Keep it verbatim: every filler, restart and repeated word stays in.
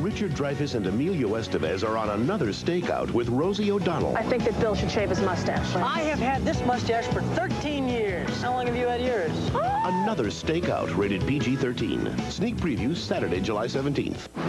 Richard Dreyfuss and Emilio Estevez are on another Stakeout with Rosie O'Donnell. I think that Bill should shave his mustache. I have had this mustache for thirteen years. How long have you had yours? Another Stakeout, rated P G thirteen. Sneak preview Saturday, July seventeenth.